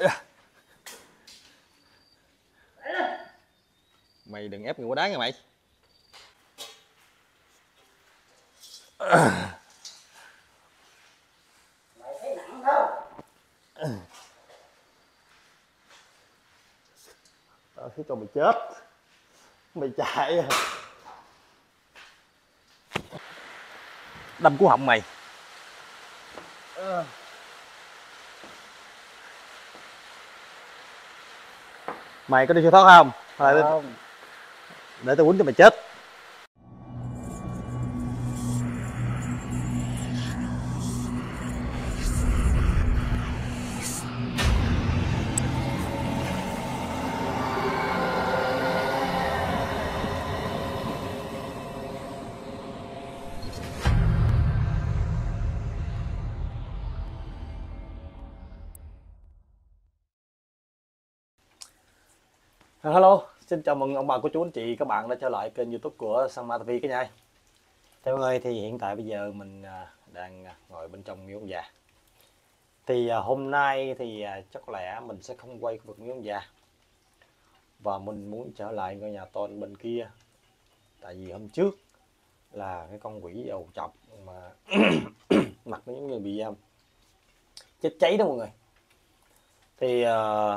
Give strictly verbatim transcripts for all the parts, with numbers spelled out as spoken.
Mày đừng ép người quá đáng nha mày. Mày thấy nặng không? Tao thấy cho mày chết. Mày chạy à. Đâm cú họng mày. Mày có đi siêu thoát không? Thôi Không. để tao quýnh cho mày chết. Hello, xin chào mừng ông bà cô chú anh chị các bạn đã trở lại kênh YouTube của Sangma ti vi cả nhà. Theo ơi thì hiện tại bây giờ mình đang ngồi bên trong miếu ông già. Thì hôm nay thì chắc có lẽ mình sẽ không quay khu vực miếu ông già. Và mình muốn trở lại ngôi nhà tôn bên kia. Tại vì hôm trước là cái con quỷ đầu chọc mà mặt nó giống như bị chết cháy đó mọi người. Thì uh,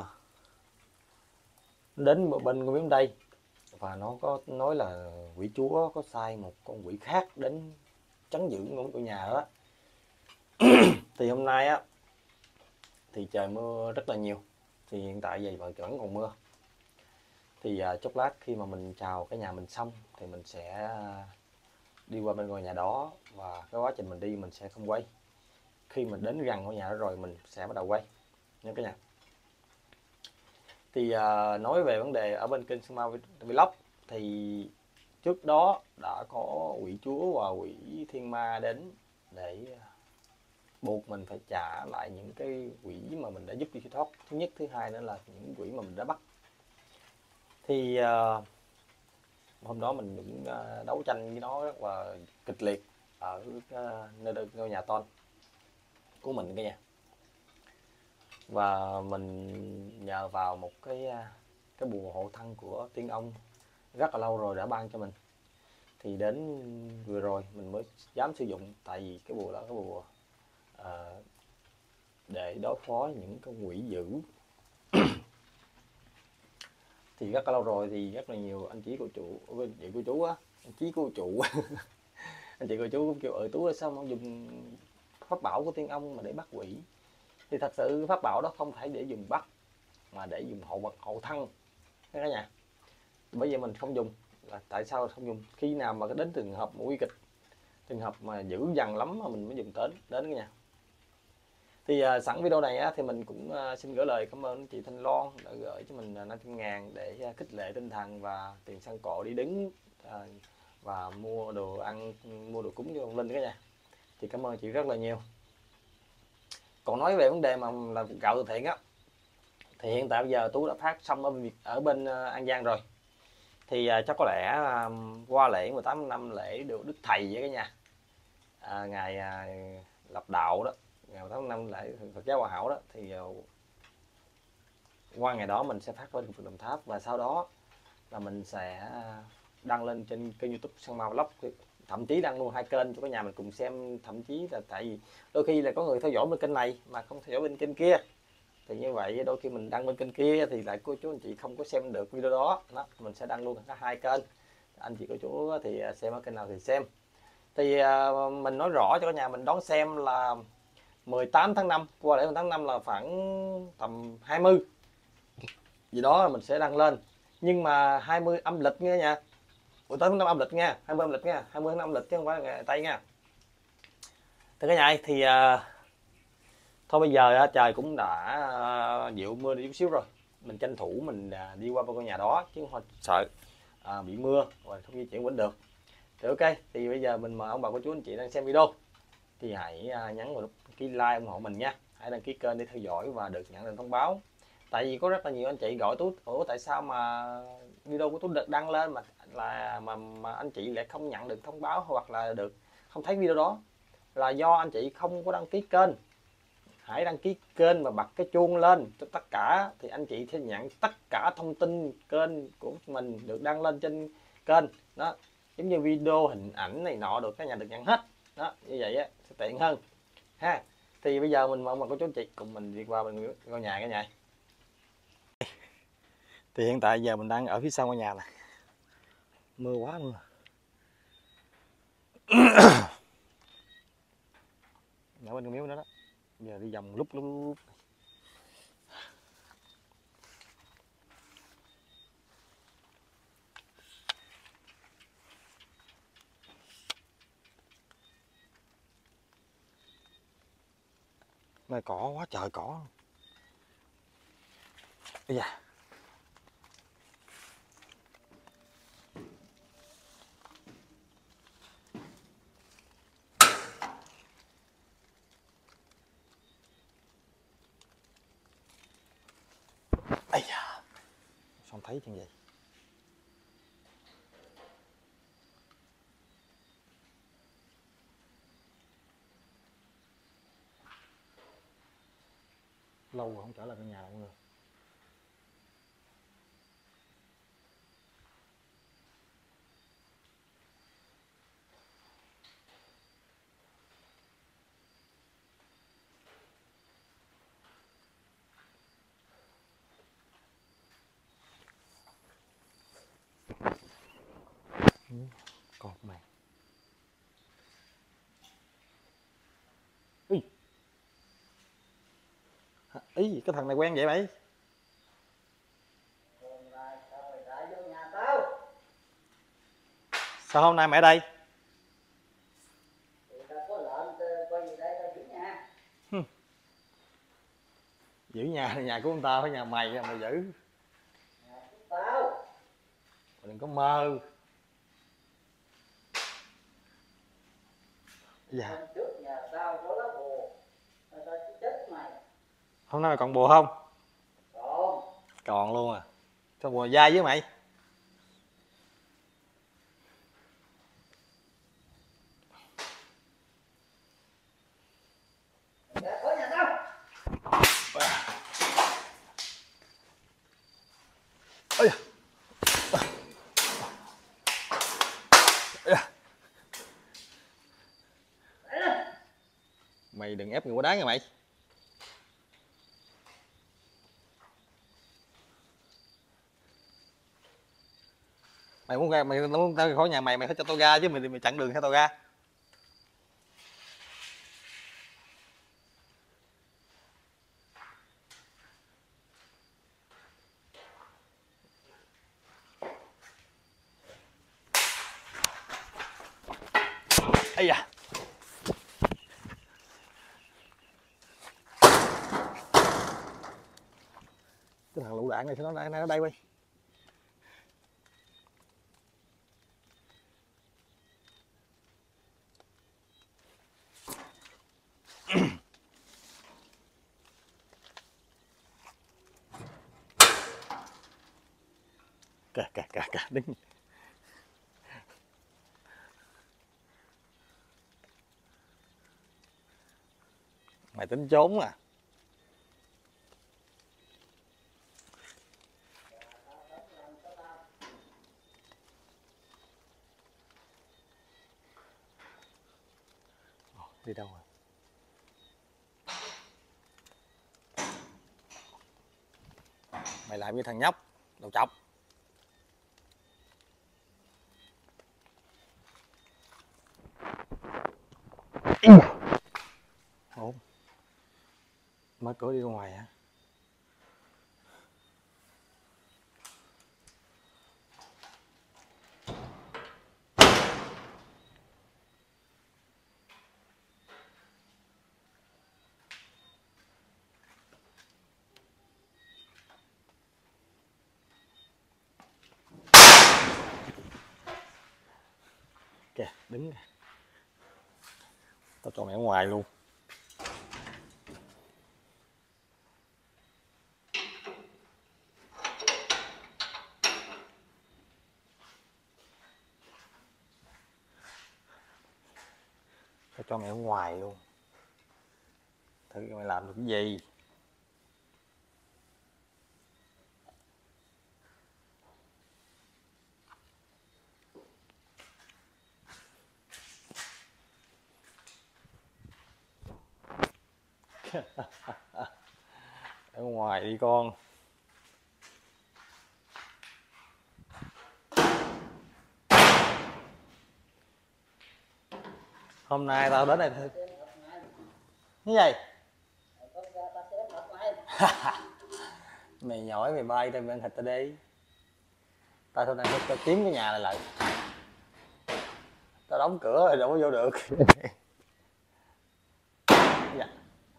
đến bên miếng đây và nó có nói là quỷ chúa có sai một con quỷ khác đến trấn giữ ngôi nhà đó. Thì hôm nay á thì trời mưa rất là nhiều, thì hiện tại vậy vẫn còn mưa. Thì uh, chốc lát khi mà mình chào cái nhà mình xong thì mình sẽ đi qua bên ngôi nhà đó, và cái quá trình mình đi mình sẽ không quay. Khi mình đến gần ngôi nhà đó rồi mình sẽ bắt đầu quay nhớ cả nhà. Thì uh, nói về vấn đề ở bên kênh Sangma Vlog thì trước đó đã có quỷ chúa và quỷ thiên ma đến để buộc mình phải trả lại những cái quỷ mà mình đã giúp đi siêu thoát. Thứ nhất, thứ hai nữa là những quỷ mà mình đã bắt. Thì uh, hôm đó mình cũng uh, đấu tranh với nó rất là kịch liệt ở uh, nơi ngôi nhà tôn của mình cả nhà. Và mình nhờ vào một cái cái bùa hộ thân của tiên ông rất là lâu rồi đã ban cho mình, thì đến vừa rồi mình mới dám sử dụng. Tại vì cái bùa đó cái bùa uh, để đối phó những con quỷ dữ. Thì rất là lâu rồi thì rất là nhiều anh chị cô chủ, anh chị cô chú á, anh chị cô chủ anh chị cô chú cũng kêu ở Tú là sao mà dùng pháp bảo của tiên ông mà để bắt quỷ. Thì thật sự pháp bảo đó không thể để dùng bắt mà để dùng hộ vật hộ thân cả nhà. Bây giờ mình không dùng là tại sao không dùng? Khi nào mà đến trường hợp nguy kịch, trường hợp mà dữ dằn lắm mà mình mới dùng đến đến cả nhà. Thì uh, sẵn video này á, thì mình cũng uh, xin gửi lời cảm ơn chị Thanh Loan đã gửi cho mình uh, năm trăm ngàn để uh, khích lệ tinh thần và tiền xăng cộ đi đứng uh, và mua đồ ăn, mua đồ cúng cho ông Linh cả nhà. Thì cảm ơn chị rất là nhiều. Còn nói về vấn đề mà làm gạo từ thiện á, thì hiện tại bây giờ Tú đã phát xong ở Việt ở bên uh, An Giang rồi. Thì uh, chắc có lẽ uh, qua lễ mười tám năm lễ được Đức Thầy với cả nhà, uh, ngày uh, lập đạo đó, ngày mười tám năm lễ Phật giáo Hòa Hảo đó, thì uh, qua ngày đó mình sẽ phát lên Phật Đồng Tháp, và sau đó là mình sẽ đăng lên trên kênh YouTube Sangma Vlog, thậm chí đăng luôn hai kênh cho cả nhà mình cùng xem. Thậm chí là tại vì đôi khi là có người theo dõi bên kênh này mà không theo dõi bên kênh kia, thì như vậy đôi khi mình đăng bên kênh kia thì lại cô chú anh chị không có xem được video đó, đó mình sẽ đăng luôn cả hai kênh, anh chị cô chú thì xem ở kênh nào thì xem. Thì uh, mình nói rõ cho cả nhà mình đón xem là mười tám tháng năm, qua lễ mười tám tháng năm là khoảng tầm hai mươi gì đó mình sẽ đăng lên. Nhưng mà hai mươi âm lịch nha nha, mười tám tháng năm âm lịch nha, hai mươi âm lịch nha, hai mươi tháng năm âm lịch chứ không phải là ngày Tây nha. Thì cả nhà thì uh, thôi bây giờ trời cũng đã uh, dịu mưa đi chút xíu rồi, mình tranh thủ mình uh, đi qua bên ngôi nhà đó chứ không sợ uh, bị mưa và không di chuyển vẫn được. Thì ok, thì bây giờ mình mời ông bà cô chú anh chị đang xem video thì hãy uh, nhấn vào nút ký like ủng hộ mình nha, hãy đăng ký kênh để theo dõi và được nhận được thông báo. Tại vì có rất là nhiều anh chị gọi Tú, ủa tại sao mà video của Tú được đăng lên mà là mà, mà anh chị lại không nhận được thông báo hoặc là được không thấy video đó, là do anh chị không có đăng ký kênh hãy đăng ký kênh và bật cái chuông lên cho tất cả, thì anh chị sẽ nhận tất cả thông tin kênh của mình được đăng lên trên kênh đó, giống như video hình ảnh này nọ được các nhà được nhận hết đó, như vậy á sẽ tiện hơn ha. Thì bây giờ mình mời cô chú anh chị cùng mình đi qua bên ngôi nhà cả nhà. Thì hiện tại giờ mình đang ở phía sau ngôi nhà này, mưa quá mưa. Ở bên miếu đó đó, giờ đi vòng lúc lúc lúc. Này cỏ quá trời cỏ. Bây giờ ây da, xong thấy chuyện gì? Lâu rồi không trở lại căn nhà mọi người. Cọt mày. Ý. Ý, cái thằng này quen vậy mày? Sao hôm nay mày ở đây? Giữ nhà là nhà của ông ta, phải nhà mày mày giữ. Mày đừng có mơ. Dạ. Hôm nay mày còn bùa không? Còn. Còn luôn à? Sao bùa dai với mày? Ôi da. Mày đừng ép người quá đáng nha mày. Mày muốn ra, mày muốn ra khỏi nhà mày, mày phải cho tao ra chứ, mày mày chặn đường theo tao ra. Ây da. Cái thằng lựu đạn này sao nó đang ở đây quay? Kìa kìa kìa kìa, đứng. Mày tính trốn à? Đi đâu rồi? Mày làm như thằng nhóc đầu chọc. Ủa? Mở cửa đi ra ngoài hả? Kìa, đứng kìa. Tao cho mày ở ngoài luôn. Tao cho mày ở ngoài luôn. thử mày làm được cái gì. Ở ngoài đi con. Hôm nay tao đến đây cái gì? Mày nhỏi mày bay tao ăn thịt tao đi. Tao hôm nay tao kiếm cái nhà này lại. Tao đóng cửa rồi đâu có vô được. Dạ.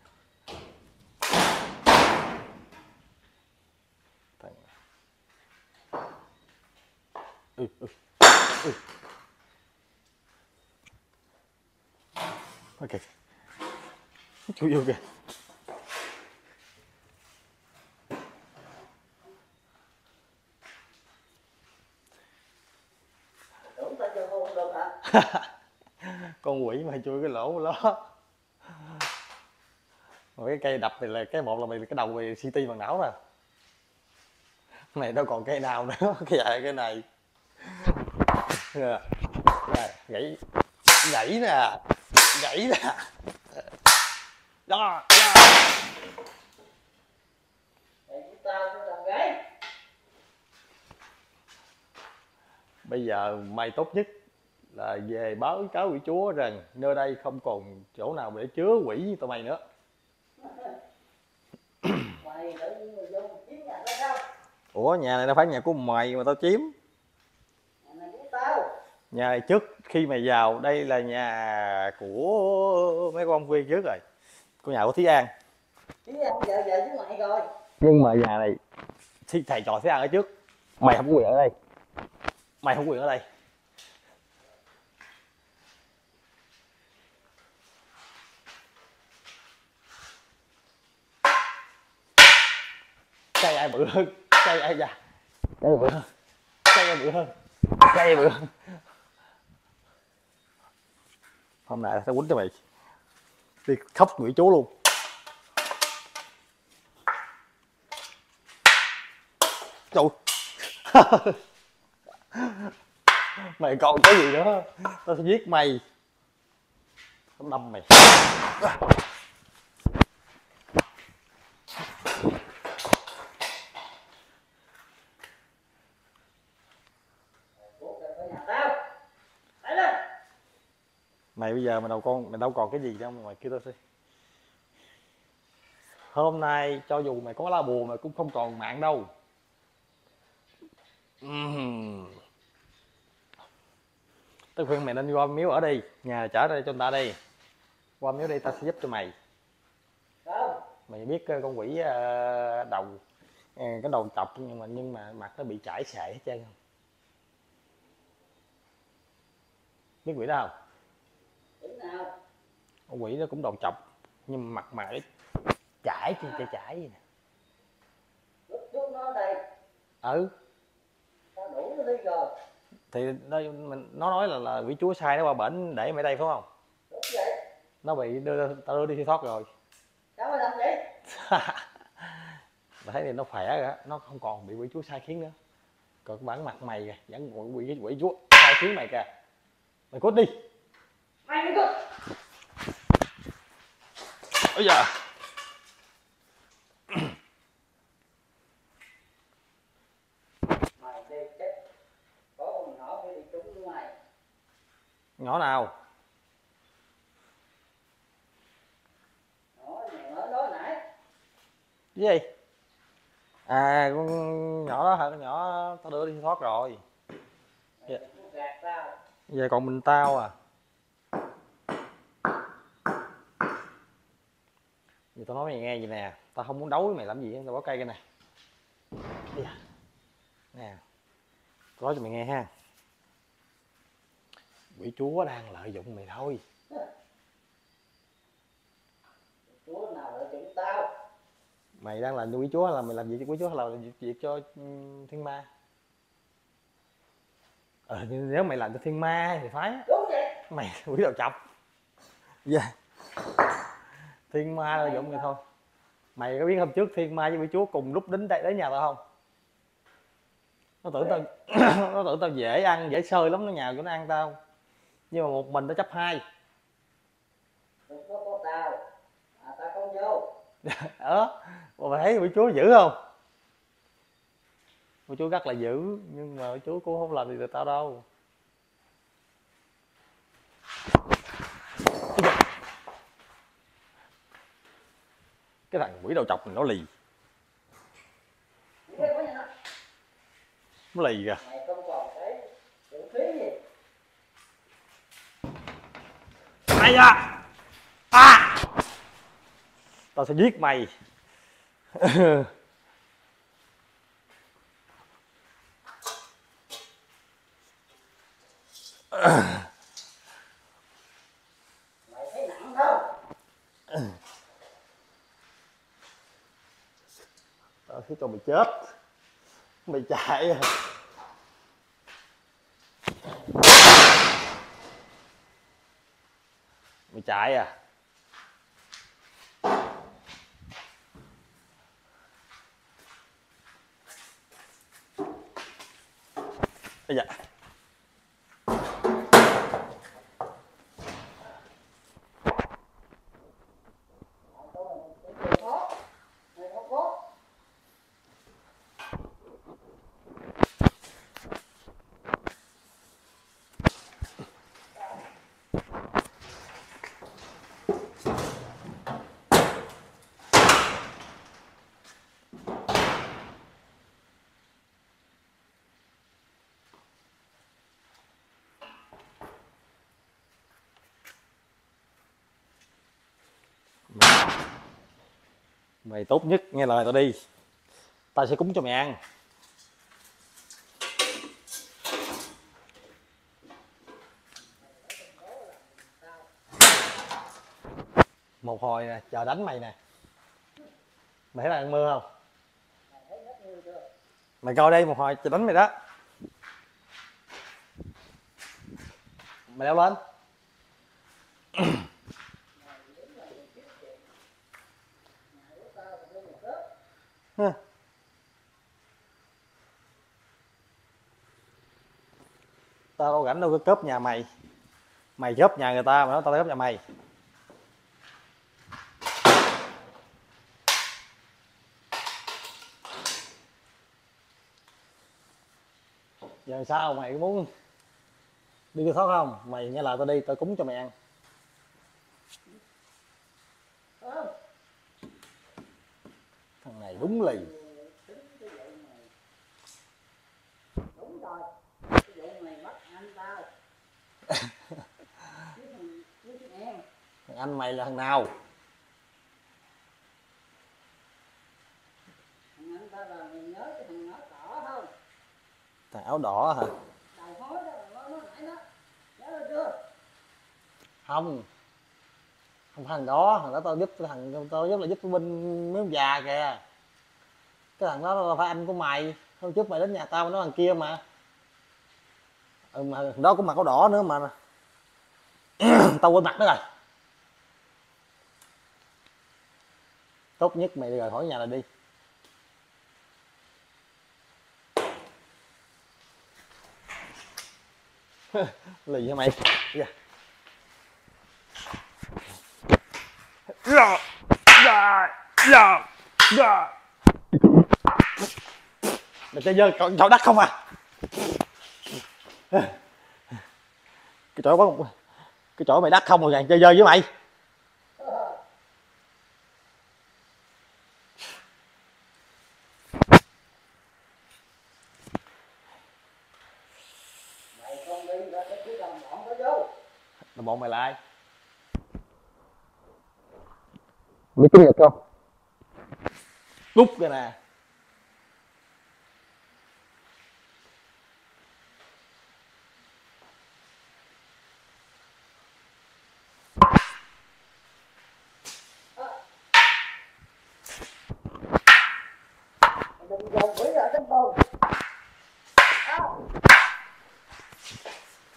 Ừ, ừ, ừ. Ok. Chú vô kìa. Con quỷ mày chui cái lỗ đó. Rồi cái cây đập này là cái một là mày cái đầu mày xê tê bằng não nè. Này đâu còn cây nào nữa. Cái dài cái này. Nè. Gãy. Gãy nè. Gãy nè. Đó. Bây giờ mày tốt nhất là về báo cáo quỷ chúa rằng nơi đây không còn chỗ nào để chứa quỷ như tụi mày nữa. Mày tự nhiên mày vô chiếm nhà tao sao? Ủa nhà này đâu phải nhà của mày mà tao chiếm. Nhà này của tao. Nhà này trước khi mày vào đây là nhà của mấy con viên trước rồi. Của nhà của Thí An. Thí An giờ về với mày rồi. Nhưng mà nhà này thì thầy trò Thí An ở trước. Mày không có quyền ở đây. Mày không có quyền ở đây. Cây ai bự hơn? Cây ai già? Cây ai bự hơn? Cây ai bự hơn? Cây ai bự hơn? Hôm nay tao quýnh cho mày đi khóc quỷ chú luôn. Trời. Mày còn cái gì nữa? Tao sẽ giết mày. Tao đâm mày. Mày bây giờ mày đâu con mày đâu còn cái gì đâu mà mày kêu tao đi. Hôm nay cho dù mày có lá bùa mày cũng không còn mạng đâu. Uhm. Tao khuyên mày nên qua miếu ở đi, nhà trả đây cho người ta đi. Qua miếu đi tao sẽ giúp cho mày. Không. Mày biết con quỷ đầu cái đầu chọc nhưng mà nhưng mà mặt nó bị chảy xệ hết trơn không? Biết quỷ đó không? Quỷ nào? Con quỷ nó cũng đầu chọc nhưng mà mặt mày chảy trên chảy chảy vậy nè. Lúc trước nó ở đây. Ừ. Tao đuổi nó đi rồi. Thì nó, mình, nó nói là, là quỷ chúa sai nó qua bển để mày đây phải không? Đúng vậy. Nó bị đưa tao đưa đi siêu thoát rồi. Sao mày làm vậy? Mày thấy thì nó khỏe rồi, nó không còn bị quỷ chúa sai khiến nữa. Còn bản mặt mày kìa, vẫn quỷ quỷ chúa sai khiến mày kìa. Mày cút đi. Mày đi cút. Ôi giời. Mày đi chết. Có con nhỏ phải đi trúng với mày. Nhỏ nào? Nhỏ này mới nói nãy. Cái gì? À con nhỏ đó hả? Con nhỏ tao đưa đi siêu thoát rồi. Mày đừng có gạt tao. Giờ còn mình tao à. Giờ tao nói mày nghe gì nè, tao không muốn đấu với mày làm gì, tao bỏ cây cái này. Nè, nói cho mày nghe ha. Quỷ chúa đang lợi dụng mày thôi. Chúa nào lợi dụng tao? Mày đang làm quỷ chúa hay là mày làm việc cho quỷ chúa hay là làm việc cho thiên ma? Ờ, nếu mày làm cho thiên ma thì phải. Đúng vậy. Mày quỷ đầu chọc. Dạ. Yeah. Thiên Ma là dụng vậy thôi. Mày có biết hôm trước Thiên Ma với Mỹ Chúa cùng lúc đến đây đến nhà tao không? Nó tưởng tao nó tưởng tao dễ ăn dễ sơi lắm, nó nhào cho nó ăn tao, nhưng mà một mình nó chấp hai. Đừng có có tao à, tao không vô. Ờ, mày thấy Mỹ Chúa dữ không? Mỹ Chúa rất là dữ, nhưng mà Mỹ Chúa cũng không làm gì được tao đâu. Cái thằng quỷ đầu chọc này nó lì. Nó lì kìa. Mày không còn cái vũ khí gì. Ai da. À! Tao sẽ giết mày. Mày thấy nặng không? Tao thấy cho mày chết. Mày chạy à. Mày chạy à. Bây giờ mày tốt nhất nghe lời tao đi, tao sẽ cúng cho mày ăn. Một hồi nè, chờ đánh mày nè. Mày thấy đang mưa không? Mày coi đây, một hồi chờ đánh mày đó. Mày leo lên. Tao đâu rảnh đâu có cướp nhà mày. Mày cướp nhà người ta mà nói tao cướp nhà mày. Giờ sao mày muốn đi cái thoát không? Mày nghe lời tao đi, tao cúng cho mày ăn. Thằng này đúng lì. Đúng rồi. Cái vụ mày bắt anh tao. Thằng anh mày là thằng nào? Thằng anh ta là mày nhớ cái thằng áo đỏ không? Thằng áo đỏ hả? Đầu hối đó, nó nó nãy đó. Nhớ rồi chưa? Không. Không phải thằng đó, thằng đó tao giúp thằng tao giúp là giúp binh mấy ông già kìa. Cái thằng đó là phải anh của mày. Hôm trước mày đến nhà tao mà nó thằng kia mà. Ừ mà thằng đó cũng mặc áo đỏ nữa mà. Tao quên mặt nó rồi. Tốt nhất mày rời khỏi nhà là đi. Lì hả mày? Dạ. Dạ. Dạ. Dạ. Dạ. Mày chơi dơ chỗ, chỗ đất không à? Cái chỗ có cái chỗ mày đất không rồi chơi dơ với mày. Mày không đi ra cái thứ đồng bọn đó vô. Đồng bọn mày là ai? Biết tiếng Nhật không? Cút ra nè. Đừng dồn quỷ ra cái bồn.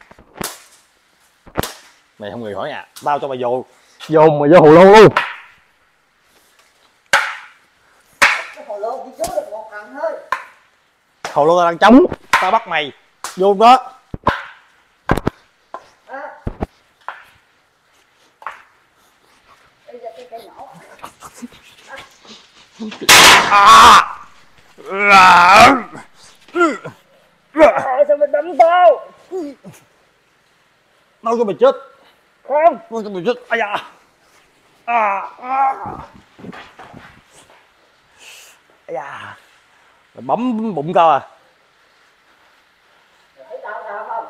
Mày không người hỏi à? Tao cho mày vô. Vô mà vô hồ lô luôn. hồ lô chỉ chú được một thằng thôi. Hồ lô tao đang trống, tao bắt mày vô đó. À. Đây là cái cây nổ. À. À, sao mày đấm tao? Nói cho mày chết. Không. Nói cho mày chết. Ây da. À. À. Ây da. Mày bấm bụng tao à? Mày thấy tao sao không?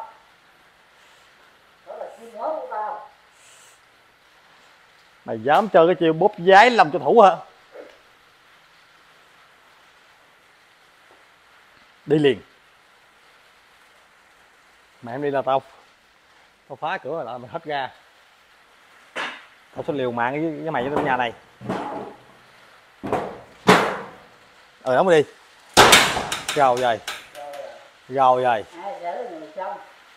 Đó là chiêu ngớ của tao. Mày dám chơi cái chiêu bóp giái làm cho thủ hả? Đi liền. Mày em đi là tao tao phá cửa rồi lại mày hết ra. Tao sẽ liều mạng với, với mày trong nhà này. Ờ đóng đi. Rồi rồi. Rồi rồi. Ai để là người trong.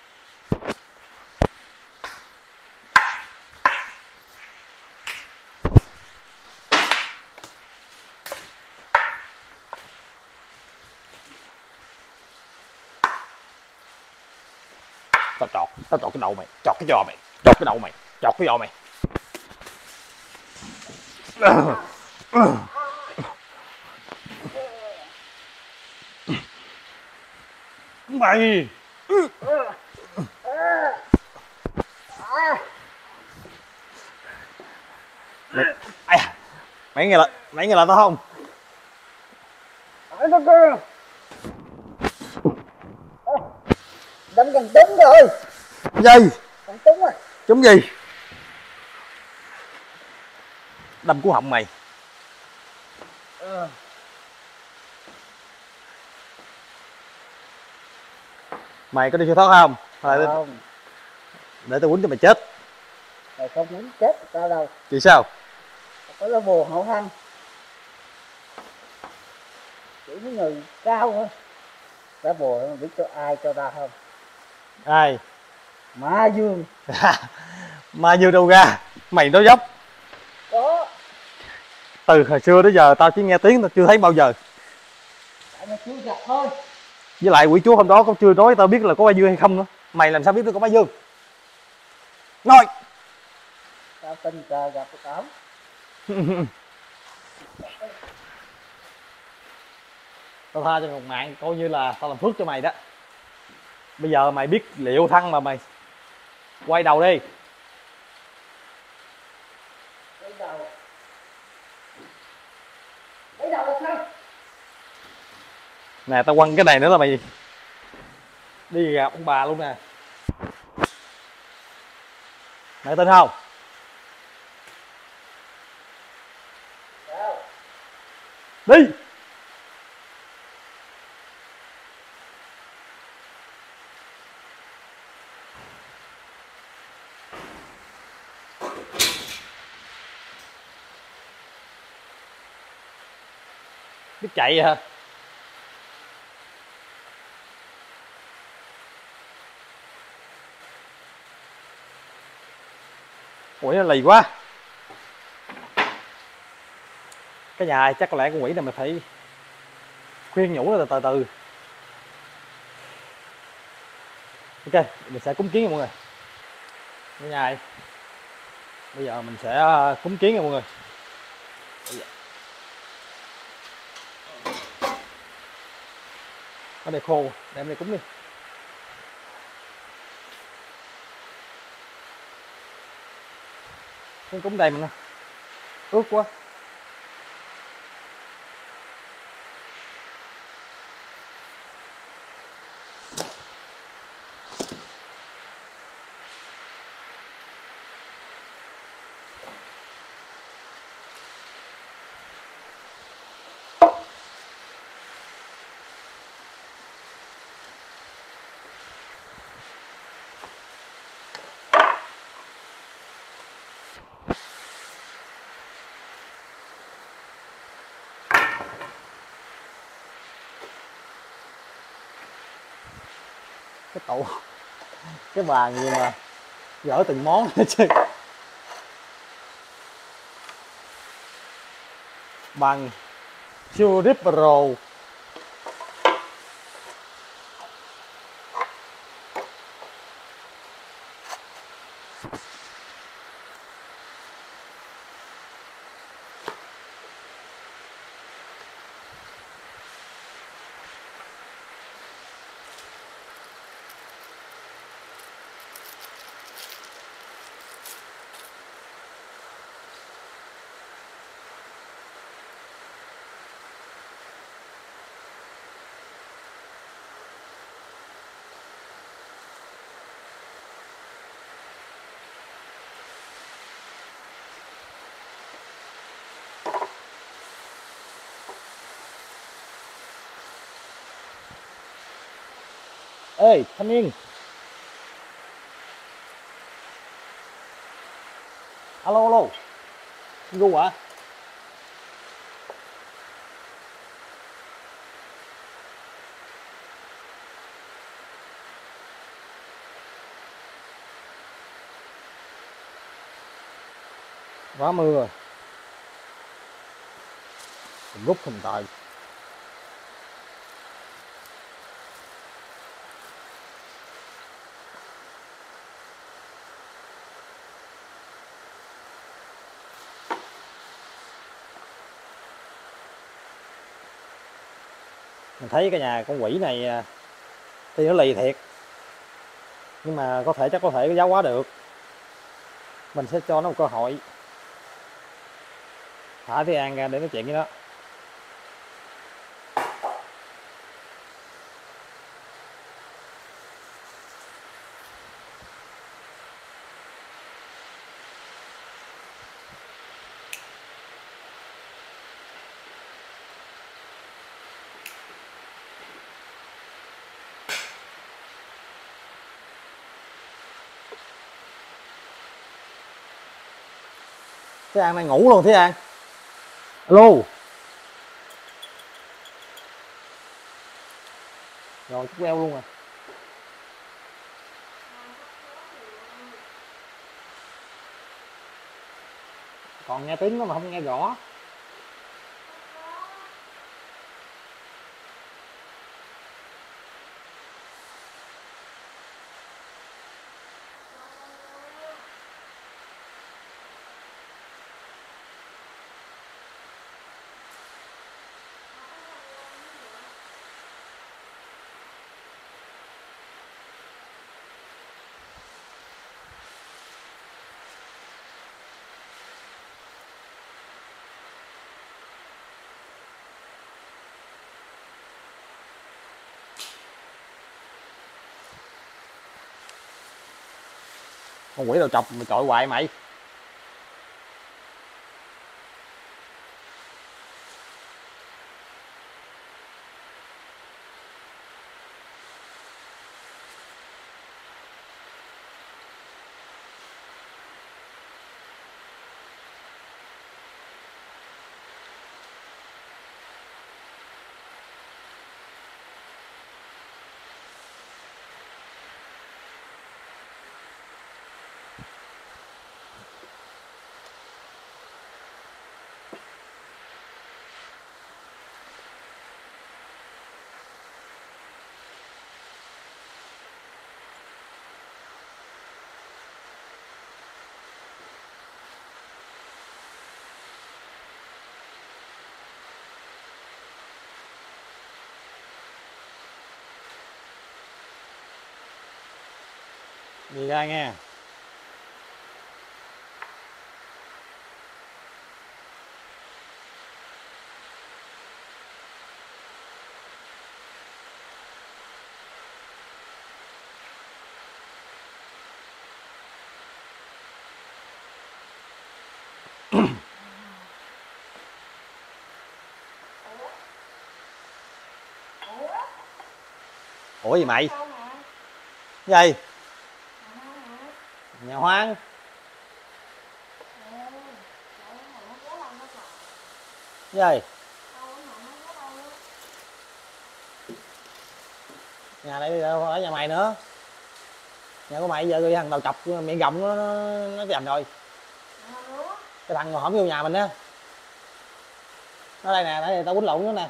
Tao chọt, tao chọt cái đầu mày, chọt cái giò mày, chọt cái đầu mày, chọt cái giò mày. Mày. Mày, à, mày nghe là, mày nghe là tao không? Ở đó cơ. Đâm gần trúng rồi. Gì? Gần trúng rồi. Trúng gì? Đâm cú họng mày. Ừ. Mày có đi siêu thoát không? Hay là Không. để tao quýnh cho mày chết. Mày không muốn chết tao đâu. Vì sao? Có lá bùa hậu hăng. Chỉ mấy người cao thôi. Lá bùa nó biết cho ai cho ta không? Ai? Ma Dương. Ma Dương đâu ra? Mày nói dốc. Có. Từ hồi xưa đến giờ tao chỉ nghe tiếng tao chưa thấy bao giờ. Tại mày chưa gặp thôi. Với lại quỷ chúa hôm đó cũng chưa nói tao biết là có Ma Dương hay không nữa. Mày làm sao biết được có Ma Dương? Nói. Tao tình cờ gặp cái tao. Tao tha cho một mạng coi như là tao làm phước cho mày đó. Bây giờ mày biết liệu thăng mà mày quay đầu đi. Lấy đầu. Lấy đầu là sao? Nè tao quăng cái này nữa là mày đi gặp ông bà luôn nè. Mày tin không? Sao? Đi. Biết chạy hả? Ủa nó lì quá. Cái nhà này chắc có lẽ con quỷ này mày phải khuyên nhủ nó từ từ. Ok, mình sẽ cúng kiến nha mọi người. Cái nhà này bây giờ mình sẽ cúng kiến nha mọi người. Ở đây khô, đem đây cúng đi. Cái cúng đây mình ướt quá. Cái tủ, cái bàn gì mà gỡ từng món hết trơn. Bằng Churip Pro. Ê, thanh niên. Alo, alo. Gu hả? Quá mưa rồi. Rút hình tại. Mình thấy cái nhà con quỷ này thì nó lì thiệt, nhưng mà có thể chắc có thể giáo hóa được. Mình sẽ cho nó một cơ hội, thả Thế An ra để nói chuyện với nó. Thế An đang ngủ luôn. Thế An, alo. Rồi chút queo luôn rồi. Còn nghe tiếng nó mà không nghe rõ. Con quỷ đầu chọc mày chọi hoài mày. Đi ra nghe. Ủa gì mày? Gì? Nhà hoang. Gì? Nhà này đâu ở nhà mày nữa. Nhà của mày giờ cái thằng đầu chọc miệng rộng nó nó, nó giành rồi. Cái thằng mà hổng vô nhà mình á. Nó đây nè, đây tao quýnh lộn nó nè.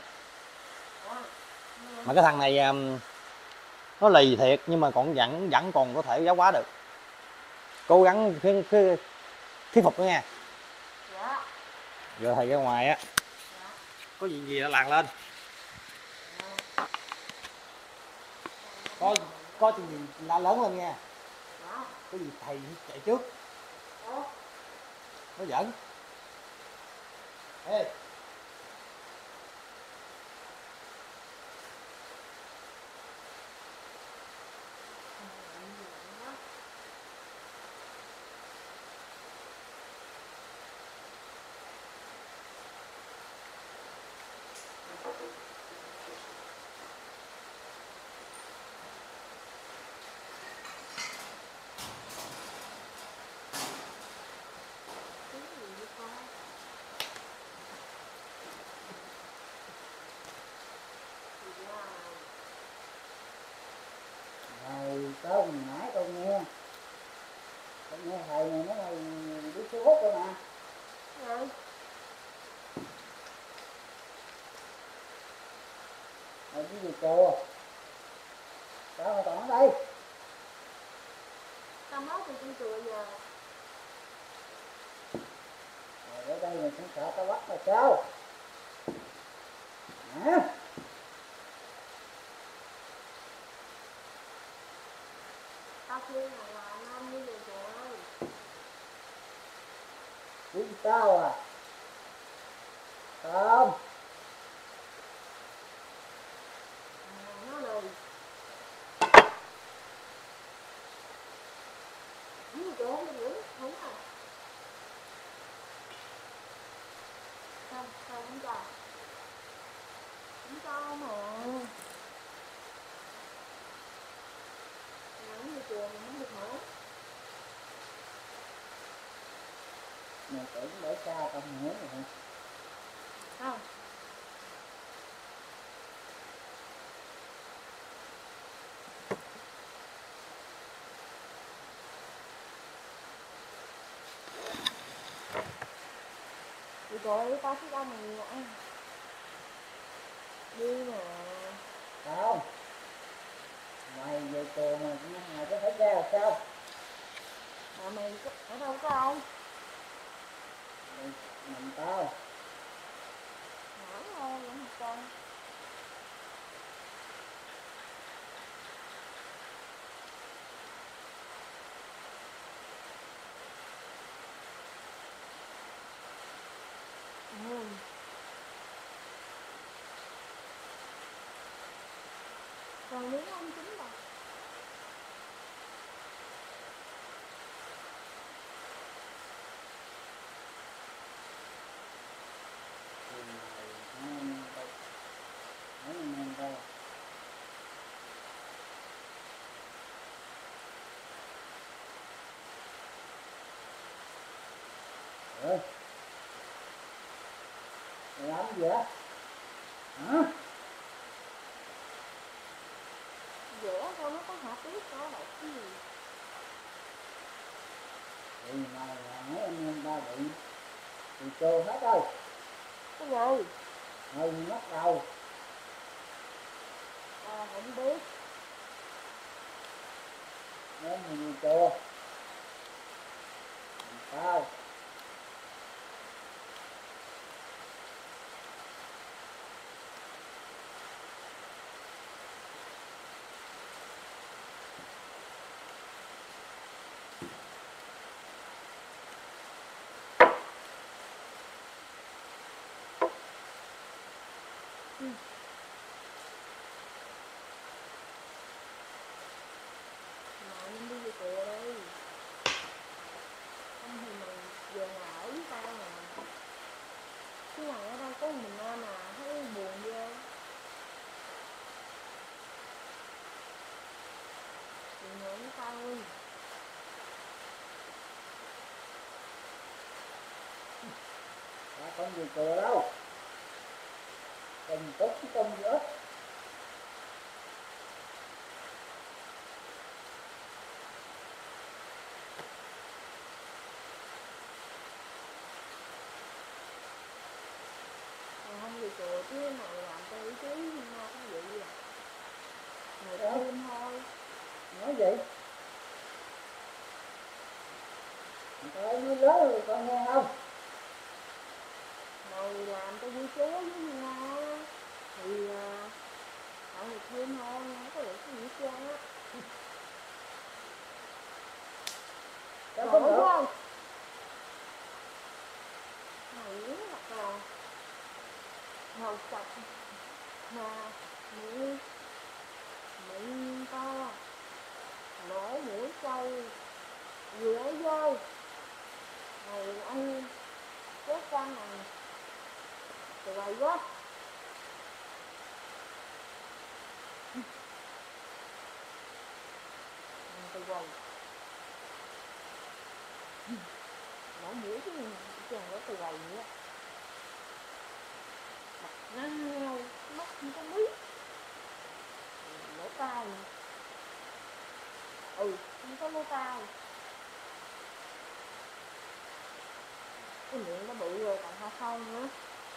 Mà cái thằng này um, nó lì thiệt nhưng mà còn vẫn vẫn còn có thể giáo hóa được. Cố gắng thuyết thuyết, thuyết phục nó nha. Dạ. Giờ thầy ra ngoài á. Dạ. Có gì gì nó làng lên. Có có chuyện gì la lớn lên nha. Dạ. Có gì thầy chạy trước. Dạ. Nó giỡn. Ê. Rồi con nãy con nghe con nghe thầy này nó này đi siêu hút rồi nè. Rồi. Mày đi về chùa sao mà còn ở đây? Tao nói từ trên chùa giờ. Rồi ở đây mày cũng sợ tao bắt là sao? Hả? Tao khuyên là là nam đi về chùa ơi. Đi sao à? Không. Nó lì. Đi về chùa không đi nữa, đúng rồi. Sao, sao không cho? Không cho mà. Mà không đi chùa mình không được nữa. Mày tưởng để xa tao nữa rồi hả? Không. Đi chùa đi, tao thích ăn mì ăn. Đi mà. Không. Mày về chùa mà mày có thể ra là sao? Mà mày có- ở đâu có ai? Mày mình tao. Hỏi thôi, vẫn một con. Ừ. Còn miếng không chín đâu. Hai anh em tao. Mấy anh em tao. Ơi. Mày làm gì vậy? Hả? Dễ thôi nó có hạt biết có đậu cái gì. Thì mày là mấy anh em tao bị bị trôn hết rồi. Cái gì? Mày mất đầu. À, không biết. Em mày đi chùa. Tao. Ừ. Mà nên đi về chùa đi. Không thì mình về nhà ở với tao mà. Chứ mày ở đây có một mình em mà thấy buồn ghê. Về nhà với tao đi. Tao không về chùa đâu. Đừng tốt cái công gì hết. Mày không mà miệng miệng to, lỗ mũi sâu, rửa dơi. Này anh chết con này tụi bày quá. Tụi bày lỗ mũi chứ chàng có tụi bày nữa. Mặt nao, mắt không có biết. Lỗ tai nữa. Ừ, không có lỗ tai. Cái miệng nó bự rồi còn hoa không nữa.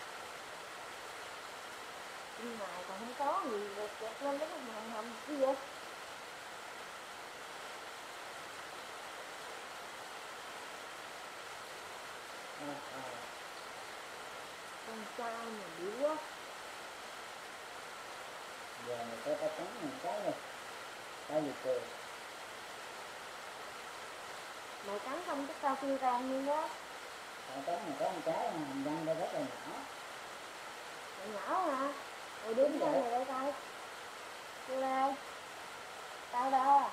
Nhưng mà còn không có gì được kẹt lên cái hầm hầm cái gì vậy? À, à. Con trai mà dữ quá. Giờ này có cái trắng này cái này. Cái gì cười. Mày cắn không chắc tao kêu rang luôn đó. Cái trắng này có một cái mà hàm răng đây rất là nhỏ. Mày nhỏ hả? Rồi đứng đây này đây coi. Kêu đây. Tao đâu?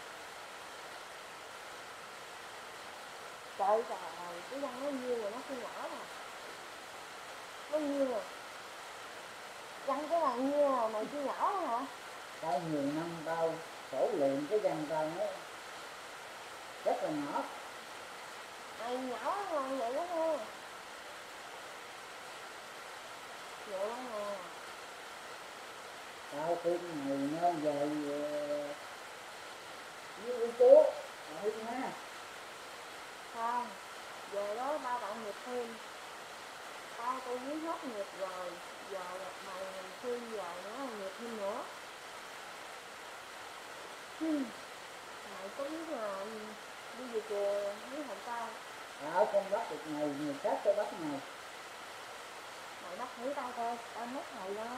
Trời trời ơi, cái răng nó nhiêu rồi nó không nhỏ mà. Nó nhiêu rồi. Răng cái này nhiêu rồi mày chưa nhỏ hả? Tao nhiều năm tao khổ luyện cái răng tao nó rất là nhỏ. Mày nhỏ ngon vậy đó nha. Vậy đó nè. Tao khuyên mày nên về với cô chú rồi nha. Không, về đó ba bạn nghiệp thêm. Tao tôi muốn hết nghiệp rồi. Giờ gặp mày mình khuyên giờ nữa nghiệp thêm nữa. Hmm. Mày có biết là đi về chùa với hồng tao. Tao không bắt được mày, người khác tao bắt mày. Mày bắt thử tao coi, tao mất mày đó.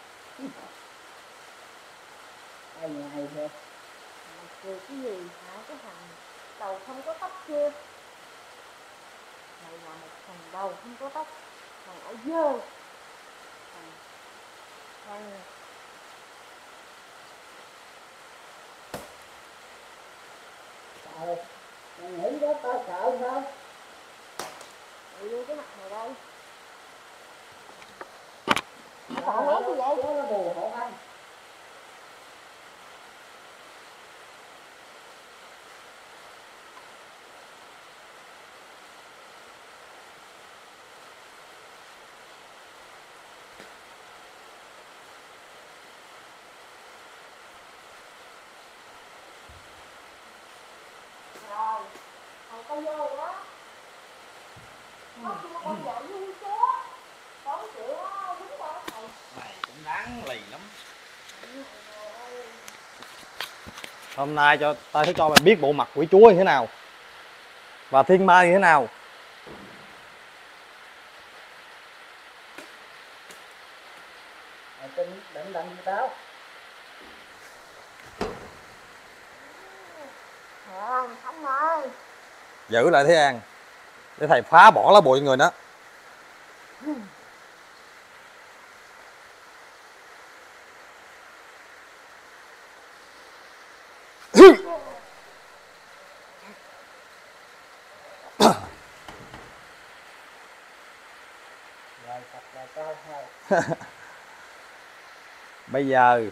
Ai ngày thôi. Mày cười cái gì hả cái thằng đầu không có tóc kia. Mày là một thằng đầu không có tóc. Thằng ở dơ. Thằng Thằng Tao mày nghĩ đó tao sợ sao? mày đưa cái mặt mày đây. Mày sợ mấy cái vậy? Nó nó bù hộ anh. Rồi, thằng tao vô đó. Nó kêu con vợ vui chứ. Con chịu đó, đúng rồi thầy. Này cũng đáng lì lắm. Trời ơi. Hôm nay cho tao sẽ cho mày biết bộ mặt quỷ chúa như thế nào và thiên ma như thế nào. Mày tin định làm gì tao? Không, không ơi. Giữ lại Thế An để thầy phá bỏ lá bùa cho người đó. Rồi thật là coi thôi. Bây giờ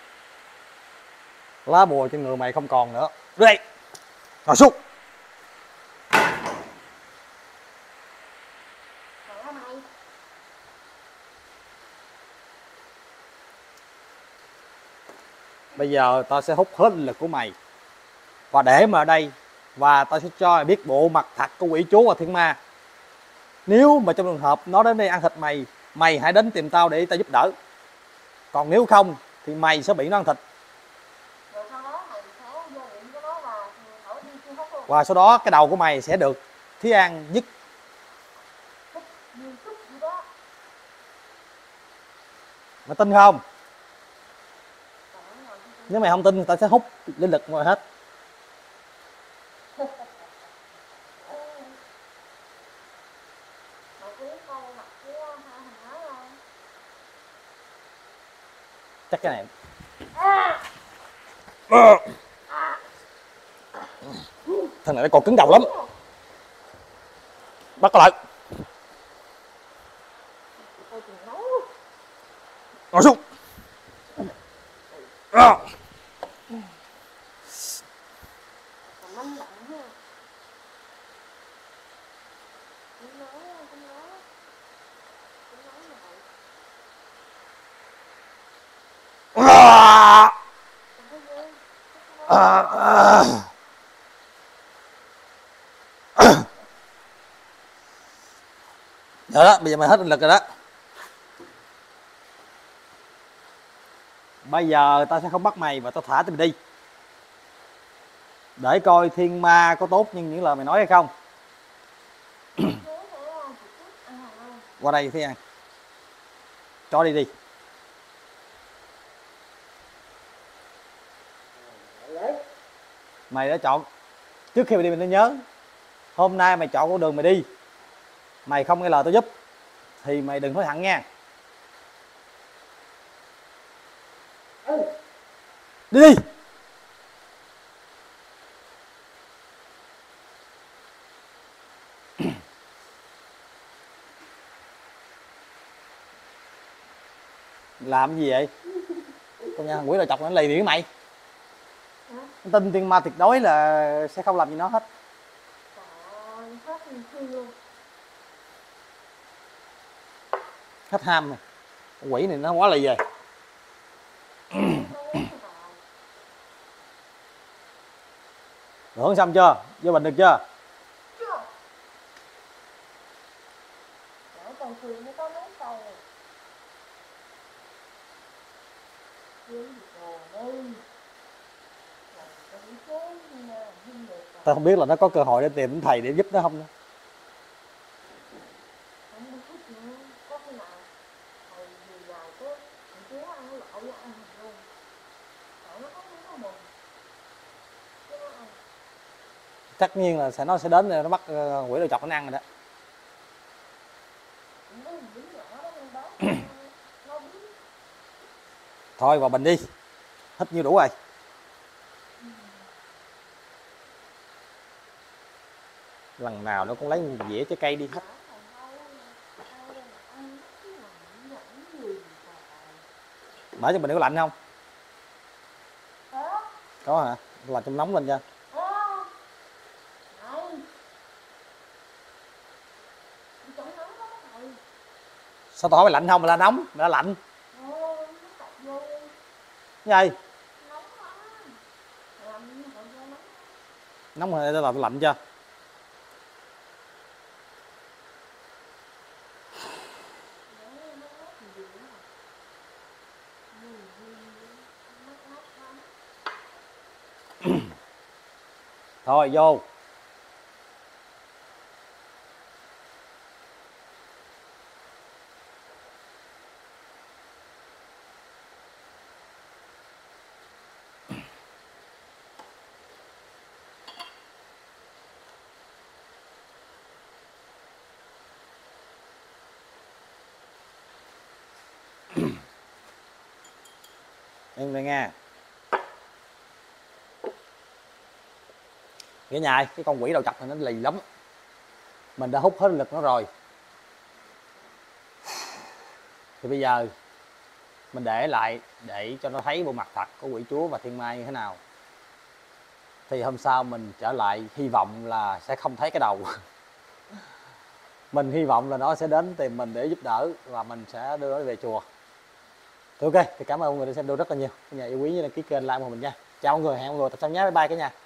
lá bùa trên người mày không còn nữa. Đưa đây. Ngồi xuống. Hả mày? Bây giờ tao sẽ hút hết linh lực của mày và để mà ở đây, và tao sẽ cho mày biết bộ mặt thật của quỷ chúa và thiên ma. Nếu mà trong trường hợp nó đến đây ăn thịt mày, mày hãy đến tìm tao để tao giúp đỡ. Còn nếu không thì mày sẽ bị nó ăn thịt. Rồi sau đó mày sẽ vô miệng cái đó và thổi đi chưa hút luôn. Và sau đó cái đầu của mày sẽ được Thí An dứt. Hút nhiều chút gì đó. Mày tin không? Trời ơi, ngồi trên Nếu mày không tin thì tao sẽ hút linh lực ngoài hết. mày có biết coi mặt của hai thằng nói không? Chắc cái này thằng này nó còn cứng đầu lắm. Bắt lại. Thôi chừng nấu. Ngồi xuống. À. Còn manh động ha. Không nói, không nói. Không nói mà vậy. À. Không có ghê. À. À. Được đó, bây giờ mày hết lực rồi đó. Bây giờ tao sẽ không bắt mày và tao thả tụi mày đi. Để coi thiên ma có tốt như những lời mày nói hay không. Qua đây Thiên An. Cho đi đi. Mày đã chọn. Trước khi mày đi mày nên nhớ. Hôm nay mày chọn con đường mày đi. Mày không nghe lời tao giúp thì mày đừng hối hận nha. Đi đi. Làm gì vậy? Con nha, quỷ đầu chọc nó lì đi mày. Hả? Tin tiên ma tuyệt đối là sẽ không làm gì nó hết. Trời ơi, hết chi luôn. Hết ham này. Con quỷ này nó quá lì rồi. Hưởng xong chưa? Vô bình được chưa? Chưa. Trời còn thường mới có mấy câu. Tao không biết là nó có cơ hội để tìm thầy để giúp nó không nữa. Có khi nào thầy về dài cái thằng chú ăn nó lộn nó ăn luôn. Sợ nó có nó mừng. Chứ nó ăn. Tất nhiên là sẽ nó sẽ đến nó bắt uh, quỷ đầu chọc nó ăn rồi đó. Thôi vào bình đi. Hết nhiêu đủ rồi. Lần nào nó cũng lấy dĩa trái cây đi hết. Mở cho mình có lạnh không? Có hả? Làm cho nóng lên cho. Sao tao hỏi mày lạnh không? Mày là nóng, mày là lạnh. Cái gì? Nóng rồi để làm lạnh cho. Thôi vô. Em đây nha. Cái nhà ơi, cái con quỷ đầu chọc này nó lì lắm. Mình đã hút hết lực nó rồi. Thì bây giờ mình để lại để cho nó thấy bộ mặt thật của quỷ chúa và thiên ma như thế nào. Thì hôm sau mình trở lại hy vọng là sẽ không thấy cái đầu. Mình hy vọng là nó sẽ đến tìm mình để giúp đỡ và mình sẽ đưa nó về chùa. Thì ok, thì cảm ơn mọi người đã xem video rất là nhiều. Các nhà yêu quý như đăng ký kênh, like của mình nha. Chào mọi người, hẹn mọi người tập sau nhé, bye bye cả nhà.